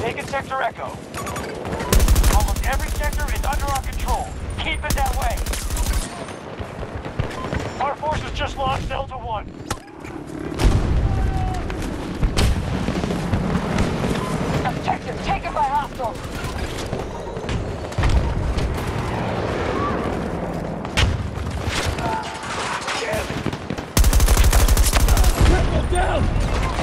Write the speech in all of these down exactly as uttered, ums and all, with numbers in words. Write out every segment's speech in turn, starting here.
taken Sector Echo. Almost every sector is under our control. Keep it that way. Our forces just lost Delta One. Objective taken by hostiles. Triple down!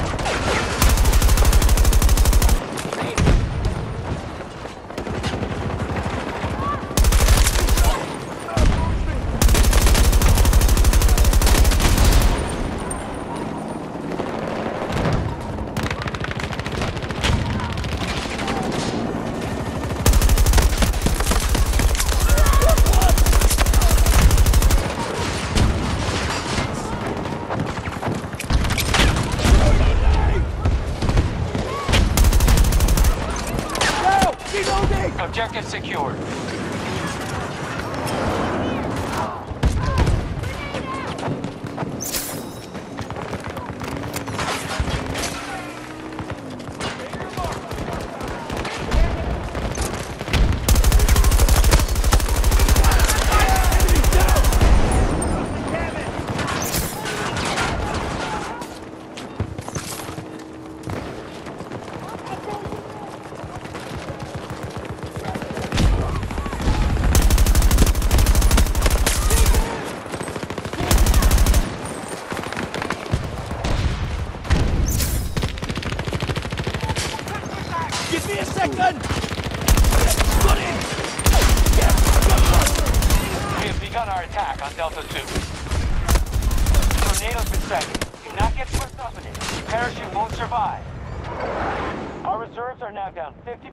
Objective secured. Give me a second! Got in! We have begun our attack on Delta Two. Tornado's been set. Do not get swept up in it. Your parachute won't survive. Our reserves are now down fifty